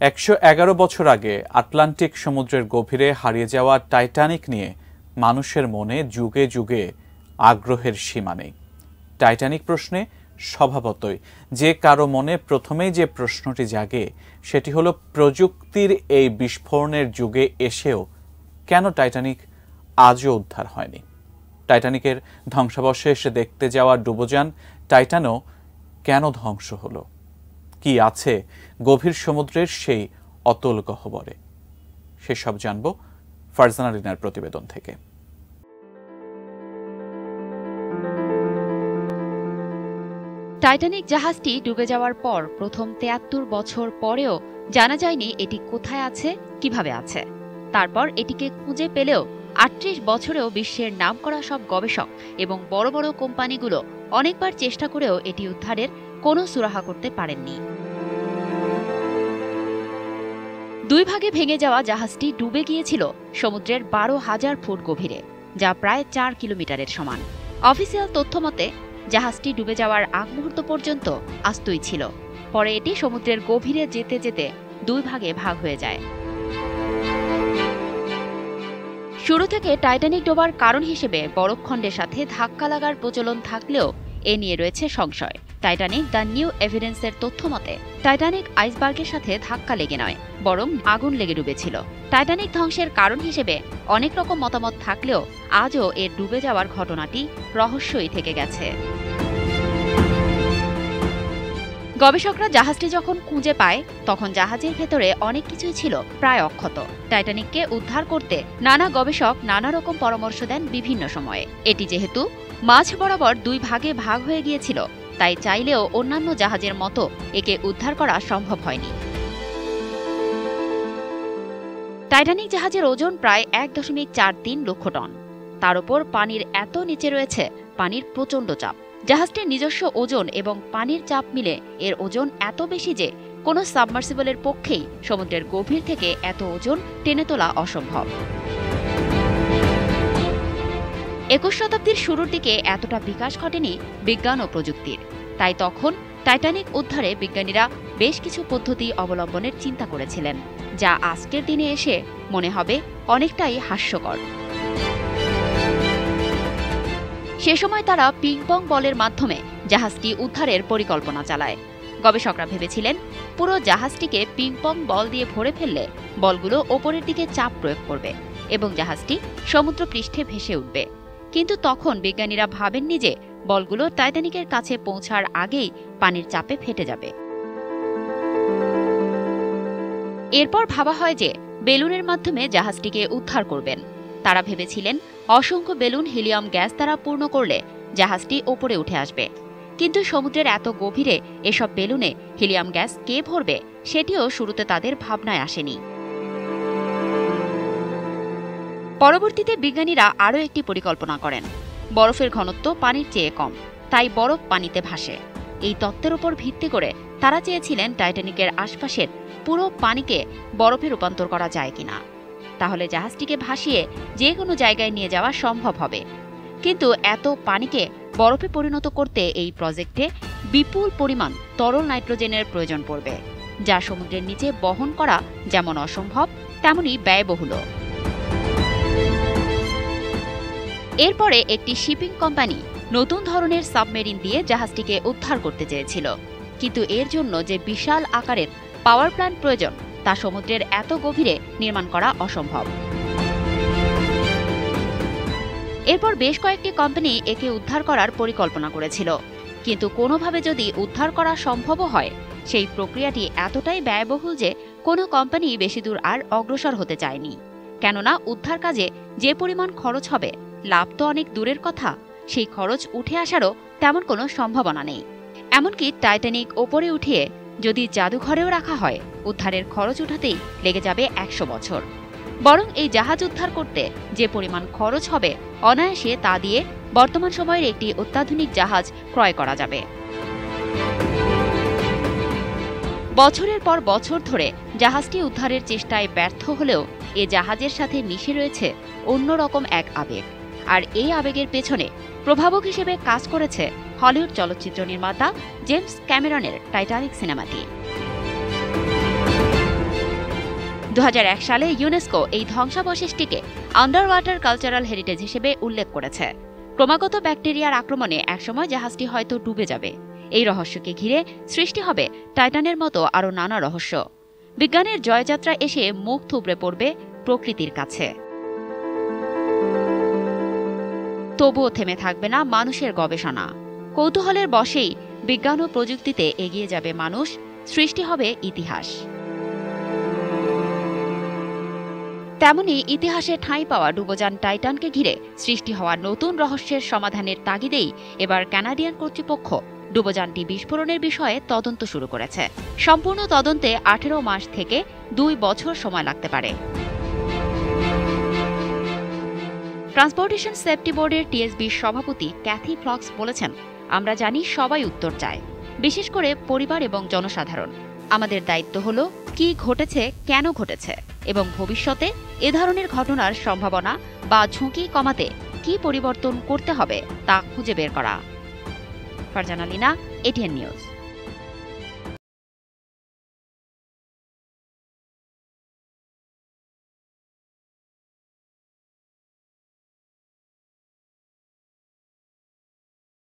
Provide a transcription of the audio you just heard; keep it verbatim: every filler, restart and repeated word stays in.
একশো এগারো বছর আগে আটলান্টিক সমুদ্রের গভীরে হারিয়ে যাওয়া টাইটানিক নিয়ে মানুষের মনে যুগে যুগে আগ্রহের সীমা নেই। টাইটানিক প্রশ্নে স্বভাবতই যে কারো মনে প্রথমেই যে প্রশ্নটি জাগে সেটি হলো, প্রযুক্তির এই বিস্ফোরণের যুগে এসেও কেন টাইটানিক আজও উদ্ধার হয়নি? টাইটানিকের ধ্বংসাবশেষ দেখতে যাওয়া ডুবোযান টাইটানও কেন ধ্বংস হলো? কি আছে গভীর সমুদ্রের সেই অতল গহ্বরে? সেসব জানব ফারজানা রিনার প্রতিবেদন থেকে। টাইটানিক জাহাজটি ডুবে যাওয়ার পর প্রথম তেয়াত্তর বছর পরেও জানা যায়নি এটি কোথায় আছে, কিভাবে আছে। তারপর এটিকে খুঁজে পেলেও আটত্রিশ বছরেও বিশ্বের নামকরা সব গবেষক এবং বড় বড় কোম্পানিগুলো অনেকবার চেষ্টা করেও এটি উদ্ধারের কোনো সুরাহা করতে পারেননি। দুই ভাগে ভেঙে যাওয়া জাহাজটি ডুবে গিয়েছিল সমুদ্রের বারো হাজার ফুট গভীরে, যা প্রায় চার কিলোমিটারের সমান। অফিসিয়াল তথ্য মতে জাহাজটি ডুবে যাওয়ার আগ মুহূর্ত পর্যন্ত আস্তই ছিল। পরে এটি সমুদ্রের গভীরে যেতে যেতে দুই ভাগে ভাগ হয়ে যায়। শুরু থেকে টাইটানিক ডোবার কারণ হিসেবে বরফখণ্ডের সাথে ধাক্কা লাগার প্রচলন থাকলেও এ নিয়ে রয়েছে সংশয়। টাইটানিক দ্য নিউ এভিডেন্সের তথ্য মতে টাইটানিক আইসবার্গের সাথে ধাক্কা লেগে নয়, বরং আগুন লেগে ডুবেছিল। টাইটানিক ধ্বংসের কারণ হিসেবে অনেক রকম মতামত থাকলেও আজও এর ডুবে যাওয়ার ঘটনাটি রহস্যই থেকে গেছে। গবেষকরা জাহাজটি যখন খুঁজে পায় তখন জাহাজের ভেতরে অনেক কিছুই ছিল প্রায় অক্ষত। টাইটানিককে উদ্ধার করতে নানা গবেষক নানা রকম পরামর্শ দেন বিভিন্ন সময়ে। এটি যেহেতু মাঝ বরাবর দুই ভাগে ভাগ হয়ে গিয়েছিল, তাই চাইলেও অন্যান্য জাহাজের মতো একে উদ্ধার করা সম্ভব হয়নি। টাইটানিক জাহাজের ওজন প্রায় এক দশমিক চার তিন লক্ষ টন। তার উপর পানির এত নিচে রয়েছে পানির প্রচণ্ড চাপ। জাহাজটির নিজস্ব ওজন এবং পানির চাপ মিলে এর ওজন এত বেশি যে কোনো সাবমার্সিবলের পক্ষেই সমুদ্রের গভীর থেকে এত ওজন টেনে তোলা অসম্ভব। একুশ শতাব্দীর শুরুর দিকে এতটা বিকাশ ঘটেনি বিজ্ঞান ও প্রযুক্তির, তাই তখন টাইটানিক উদ্ধারে বিজ্ঞানীরা বেশ কিছু পদ্ধতি অবলম্বনের চিন্তা করেছিলেন, যা আজকের দিনে এসে মনে হবে অনেকটাই হাস্যকর। সে সময় তারা পিং পং বলের মাধ্যমে জাহাজটি উদ্ধারের পরিকল্পনা চালায়। গবেষকরা ভেবেছিলেন পুরো জাহাজটিকে পিং পং বল দিয়ে ভরে ফেললে বলগুলো ওপরের দিকে চাপ প্রয়োগ করবে এবং জাহাজটি সমুদ্র পৃষ্ঠে ভেসে উঠবে। কিন্তু তখন বিজ্ঞানীরা ভাবেননি যে বলগুলো টাইটানিকের কাছে পৌঁছার আগেই পানির চাপে ফেটে যাবে। এরপর ভাবা হয় যে বেলুনের মাধ্যমে জাহাজটিকে উদ্ধার করবেন। তারা ভেবেছিলেন অসংখ্য বেলুন হিলিয়াম গ্যাস দ্বারা পূর্ণ করলে জাহাজটি ওপরে উঠে আসবে। কিন্তু সমুদ্রের এত গভীরে এসব বেলুনে হিলিয়াম গ্যাস কে ভরবে সেটিও শুরুতে তাদের ভাবনায় আসেনি। পরবর্তীতে বিজ্ঞানীরা আরও একটি পরিকল্পনা করেন। বরফের ঘনত্ব পানির চেয়ে কম, তাই বরফ পানিতে ভাসে। এই তত্ত্বের উপর ভিত্তি করে তারা চেয়েছিলেন টাইটানিকের আশপাশের পুরো পানিকে বরফে রূপান্তর করা যায় কিনা, তাহলে জাহাজটিকে ভাসিয়ে যে কোনো জায়গায় নিয়ে যাওয়া সম্ভব হবে। কিন্তু এত পানিকে বরফে পরিণত করতে এই প্রজেক্টে বিপুল পরিমাণ তরল নাইট্রোজেনের প্রয়োজন পড়বে, যা সমুদ্রের নিচে বহন করা যেমন অসম্ভব তেমনই ব্যয়বহুল। এরপরে একটি শিপিং কোম্পানি নতুন ধরনের সাবমেরিন দিয়ে জাহাজটিকে উদ্ধার করতে চেয়েছিল, কিন্তু এর জন্য যে বিশাল আকারের পাওয়ার প্ল্যান্ট প্রয়োজন তা সমুদ্রের এত গভীরে নির্মাণ করা অসম্ভব। এরপর বেশ কয়েকটি কোম্পানি একে উদ্ধার করার পরিকল্পনা করেছিল, কিন্তু কোনোভাবে যদি উদ্ধার করা সম্ভবও হয় সেই প্রক্রিয়াটি এতটাই ব্যয়বহুল যে কোনো কোম্পানি বেশি দূর আর অগ্রসর হতে চায়নি। কেননা উদ্ধার কাজে যে পরিমাণ খরচ হবে, লাভ তো অনেক দূরের কথা, সেই খরচ উঠে আসারও তেমন কোনো সম্ভাবনা নেই। এমনকি টাইটানিক ওপরে উঠিয়ে যদি জাদুঘরেও রাখা হয়, উদ্ধারের খরচ উঠাতেই লেগে যাবে একশো বছর। বরং এই জাহাজ উদ্ধার করতে যে পরিমাণ খরচ হবে, অনায়াসে তা দিয়ে বর্তমান সময়ের একটি অত্যাধুনিক জাহাজ ক্রয় করা যাবে। বছরের পর বছর ধরে জাহাজটি উদ্ধারের চেষ্টায় ব্যর্থ হলেও এ জাহাজের সাথে মিশে রয়েছে অন্যরকম এক আবেগ, আর এই আবেগের পেছনে প্রভাবক হিসেবে কাজ করেছে হলিউড চলচ্চিত্র নির্মাতা জেমস ক্যামেরনের টাইটানিক সিনেমাটি। দু হাজার এক সালে ইউনেস্কো এই ধ্বংসাবশেষটিকে আন্ডার ওয়াটার কালচারাল হেরিটেজ হিসেবে উল্লেখ করেছে। ক্রমাগত ব্যাকটেরিয়ার আক্রমণে একসময় জাহাজটি হয়তো ডুবে যাবে। এই রহস্যকে ঘিরে সৃষ্টি হবে টাইটানের মতো আরও নানা রহস্য। বিজ্ঞানের জয়যাত্রা এসে মুখ থুবড়ে পড়বে প্রকৃতির কাছে। তবুও থেমে থাকবে না মানুষের গবেষণা। কৌতূহলের বশেই বিজ্ঞান ও প্রযুক্তিতে এগিয়ে যাবে মানুষ, সৃষ্টি হবে ইতিহাস। তেমনি ইতিহাসে ঠাঁই পাওয়া ডুবোযান টাইটানকে ঘিরে সৃষ্টি হওয়া নতুন রহস্যের সমাধানের তাগিদেই এবার কানাডিয়ান কর্তৃপক্ষ ডুবোযানটি বিস্ফোরণের বিষয়ে তদন্ত শুরু করেছে। সম্পূর্ণ তদন্তে আঠেরো মাস থেকে দুই বছর সময় লাগতে পারে। ট্রান্সপোর্টেশন সেফটি বোর্ডের টিএসবির সভাপতি ক্যাথি ফ্লক্স বলেছেন, আমরা জানি সবাই উত্তর চায়, বিশেষ করে পরিবার এবং জনসাধারণ। আমাদের দায়িত্ব হল কি ঘটেছে, কেন ঘটেছে এবং ভবিষ্যতে এ ধরনের ঘটনার সম্ভাবনা বা ঝুঁকি কমাতে কি পরিবর্তন করতে হবে তা খুঁজে বের করা। Farzana Lina, ATN news.